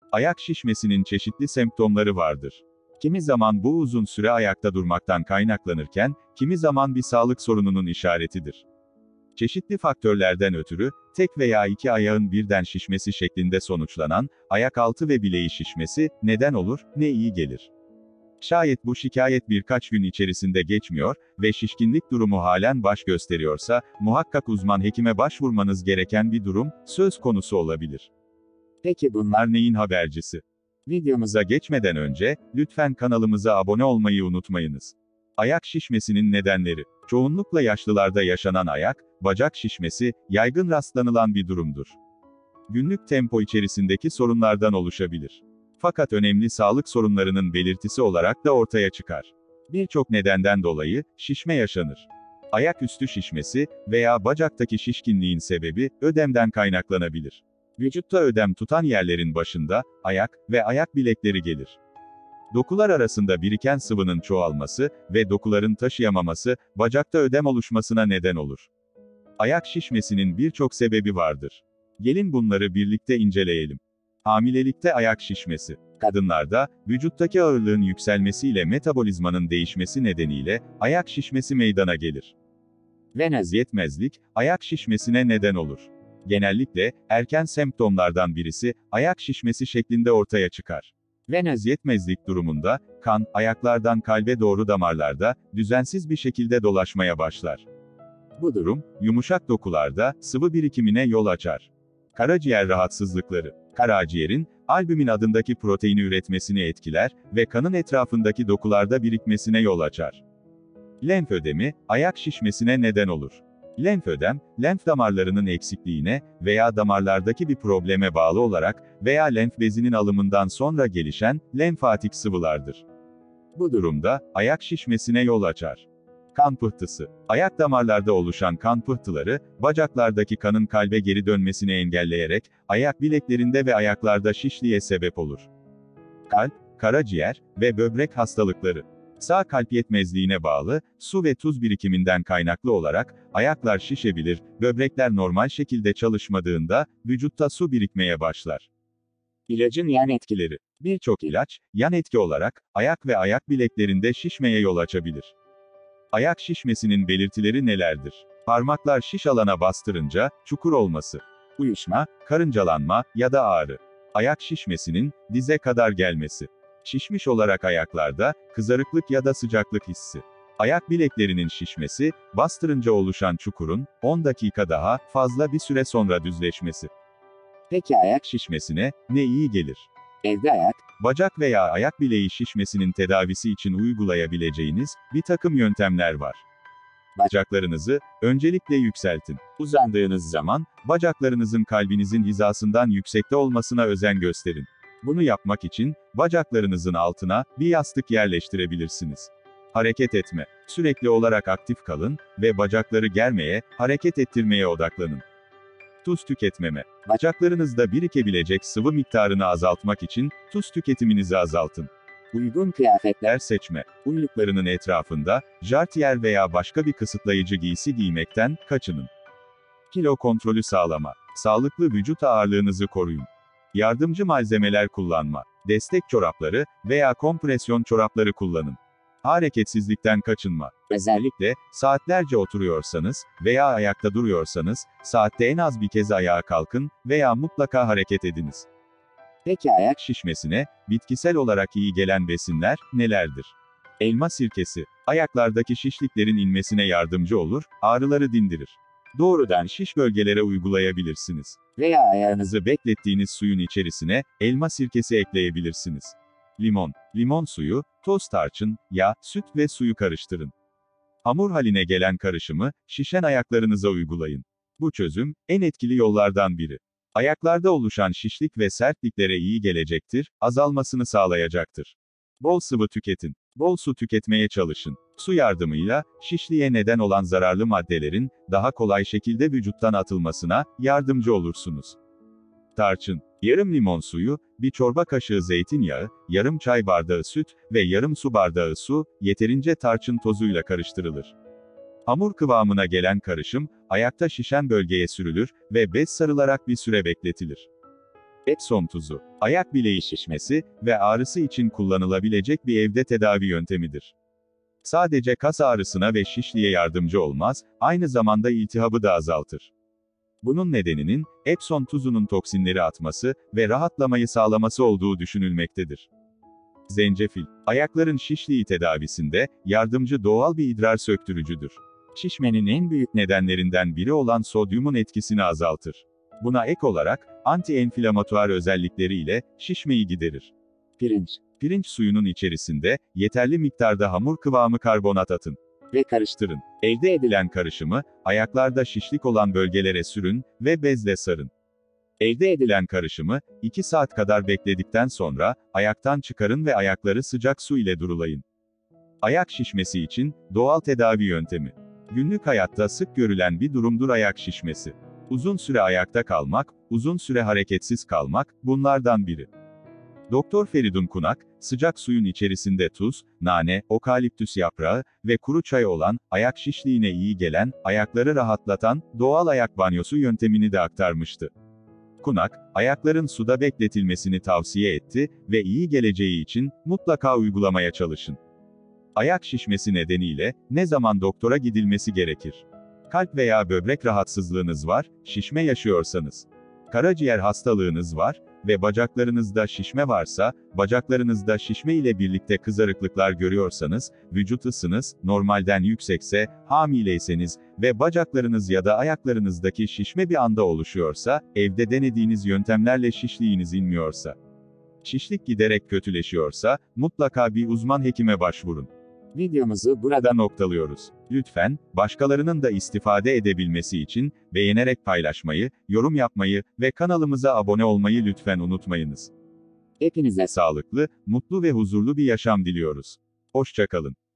Ayak şişmesinin çeşitli semptomları vardır. Kimi zaman bu uzun süre ayakta durmaktan kaynaklanırken, kimi zaman bir sağlık sorununun işaretidir. Çeşitli faktörlerden ötürü, tek veya iki ayağın birden şişmesi şeklinde sonuçlanan, ayak altı ve bileği şişmesi, neden olur, ne iyi gelir? Şayet bu şikayet birkaç gün içerisinde geçmiyor ve şişkinlik durumu halen baş gösteriyorsa, muhakkak uzman hekime başvurmanız gereken bir durum, söz konusu olabilir. Peki bunlar neyin habercisi? Videomuza geçmeden önce, lütfen kanalımıza abone olmayı unutmayınız. Ayak şişmesinin nedenleri. Çoğunlukla yaşlılarda yaşanan ayak, bacak şişmesi, yaygın rastlanılan bir durumdur. Günlük tempo içerisindeki sorunlardan oluşabilir. Fakat önemli sağlık sorunlarının belirtisi olarak da ortaya çıkar. Birçok nedenden dolayı, şişme yaşanır. Ayak üstü şişmesi veya bacaktaki şişkinliğin sebebi, ödemden kaynaklanabilir. Vücutta ödem tutan yerlerin başında, ayak ve ayak bilekleri gelir. Dokular arasında biriken sıvının çoğalması ve dokuların taşıyamaması, bacakta ödem oluşmasına neden olur. Ayak şişmesinin birçok sebebi vardır. Gelin bunları birlikte inceleyelim. Hamilelikte ayak şişmesi. Kadınlarda, vücuttaki ağırlığın yükselmesiyle metabolizmanın değişmesi nedeniyle, ayak şişmesi meydana gelir. Venöz yetmezlik, ayak şişmesine neden olur. Genellikle, erken semptomlardan birisi, ayak şişmesi şeklinde ortaya çıkar. Venöz yetmezlik durumunda, kan, ayaklardan kalbe doğru damarlarda, düzensiz bir şekilde dolaşmaya başlar. Bu durum, yumuşak dokularda, sıvı birikimine yol açar. Karaciğer rahatsızlıkları. Karaciğerin, albümin adındaki proteini üretmesini etkiler ve kanın etrafındaki dokularda birikmesine yol açar. Lenf ödemi, ayak şişmesine neden olur. Lenf ödem, lenf damarlarının eksikliğine veya damarlardaki bir probleme bağlı olarak veya lenf bezinin alımından sonra gelişen, lenfatik sıvılardır. Bu durumda, ayak şişmesine yol açar. Kan pıhtısı. Ayak damarlarda oluşan kan pıhtıları, bacaklardaki kanın kalbe geri dönmesini engelleyerek, ayak bileklerinde ve ayaklarda şişliğe sebep olur. Kalp, karaciğer ve böbrek hastalıkları. Sağ kalp yetmezliğine bağlı, su ve tuz birikiminden kaynaklı olarak, ayaklar şişebilir, böbrekler normal şekilde çalışmadığında, vücutta su birikmeye başlar. İlacın yan etkileri. Birçok ilaç, yan etki olarak, ayak ve ayak bileklerinde şişmeye yol açabilir. Ayak şişmesinin belirtileri nelerdir? Parmaklar şiş alana bastırınca, çukur olması, uyuşma, karıncalanma ya da ağrı. Ayak şişmesinin, dize kadar gelmesi. Şişmiş olarak ayaklarda, kızarıklık ya da sıcaklık hissi. Ayak bileklerinin şişmesi, bastırınca oluşan çukurun, 10 dakika daha, fazla bir süre sonra düzleşmesi. Peki ayak şişmesine, ne iyi gelir? Evde ayak, bacak veya ayak bileği şişmesinin tedavisi için uygulayabileceğiniz, bir takım yöntemler var. Bacaklarınızı, öncelikle yükseltin. Uzandığınız zaman, bacaklarınızın kalbinizin hizasından yüksekte olmasına özen gösterin. Bunu yapmak için, bacaklarınızın altına, bir yastık yerleştirebilirsiniz. Hareket etme. Sürekli olarak aktif kalın ve bacakları germeye, hareket ettirmeye odaklanın. Tuz tüketmeme. Bacaklarınızda birikebilecek sıvı miktarını azaltmak için, tuz tüketiminizi azaltın. Uygun kıyafetler seçme. Uyluklarının etrafında, jartiyer veya başka bir kısıtlayıcı giysi giymekten, kaçının. Kilo kontrolü sağlama. Sağlıklı vücut ağırlığınızı koruyun. Yardımcı malzemeler kullanma. Destek çorapları veya kompresyon çorapları kullanın. Hareketsizlikten kaçınma. Özellikle, saatlerce oturuyorsanız veya ayakta duruyorsanız, saatte en az bir kez ayağa kalkın veya mutlaka hareket ediniz. Peki ayak şişmesine, bitkisel olarak iyi gelen besinler, nelerdir? Elma sirkesi, ayaklardaki şişliklerin inmesine yardımcı olur, ağrıları dindirir. Doğrudan şiş bölgelere uygulayabilirsiniz. Veya ayağınızı beklettiğiniz suyun içerisine, elma sirkesi ekleyebilirsiniz. Limon. Limon suyu, toz tarçın, yağ, süt ve suyu karıştırın. Hamur haline gelen karışımı, şişen ayaklarınıza uygulayın. Bu çözüm, en etkili yollardan biri. Ayaklarda oluşan şişlik ve sertliklere iyi gelecektir, azalmasını sağlayacaktır. Bol sıvı tüketin. Bol su tüketmeye çalışın. Su yardımıyla, şişliğe neden olan zararlı maddelerin, daha kolay şekilde vücuttan atılmasına, yardımcı olursunuz. Tarçın. Yarım limon suyu, bir çorba kaşığı zeytinyağı, yarım çay bardağı süt ve yarım su bardağı su, yeterince tarçın tozuyla karıştırılır. Hamur kıvamına gelen karışım, ayakta şişen bölgeye sürülür ve bez sarılarak bir süre bekletilir. Epsom tuzu, ayak bileği şişmesi ve ağrısı için kullanılabilecek bir evde tedavi yöntemidir. Sadece kas ağrısına ve şişliğe yardımcı olmaz, aynı zamanda iltihabı da azaltır. Bunun nedeninin, Epsom tuzunun toksinleri atması ve rahatlamayı sağlaması olduğu düşünülmektedir. Zencefil, ayakların şişliği tedavisinde, yardımcı doğal bir idrar söktürücüdür. Şişmenin en büyük nedenlerinden biri olan sodyumun etkisini azaltır. Buna ek olarak, anti-enflamatuar özellikleriyle, şişmeyi giderir. Pirinç Pirinç suyunun içerisinde, yeterli miktarda hamur kıvamı karbonat atın ve karıştırın. Elde edilen karışımı, ayaklarda şişlik olan bölgelere sürün ve bezle sarın. Elde edilen karışımı, 2 saat kadar bekledikten sonra, ayaktan çıkarın ve ayakları sıcak su ile durulayın. Ayak şişmesi için, doğal tedavi yöntemi. Günlük hayatta sık görülen bir durumdur ayak şişmesi. Uzun süre ayakta kalmak, uzun süre hareketsiz kalmak, bunlardan biri. Doktor Feridun Kunak, sıcak suyun içerisinde tuz, nane, okaliptüs yaprağı ve kuru çay olan, ayak şişliğine iyi gelen, ayakları rahatlatan, doğal ayak banyosu yöntemini de aktarmıştı. Kunak, ayakların suda bekletilmesini tavsiye etti ve iyi geleceği için, mutlaka uygulamaya çalışın. Ayak şişmesi nedeniyle, ne zaman doktora gidilmesi gerekir? Kalp veya böbrek rahatsızlığınız var, şişme yaşıyorsanız. Karaciğer hastalığınız var ve bacaklarınızda şişme varsa, bacaklarınızda şişme ile birlikte kızarıklıklar görüyorsanız, vücut ısınız, normalden yüksekse, hamileyseniz ve bacaklarınız ya da ayaklarınızdaki şişme bir anda oluşuyorsa, evde denediğiniz yöntemlerle şişliğiniz inmiyorsa, şişlik giderek kötüleşiyorsa, mutlaka bir uzman hekime başvurun. Videomuzu Burada noktalıyoruz. Lütfen, başkalarının da istifade edebilmesi için, beğenerek paylaşmayı, yorum yapmayı ve kanalımıza abone olmayı lütfen unutmayınız. hepinize Sağlıklı, mutlu ve huzurlu bir yaşam diliyoruz. Hoşça kalın.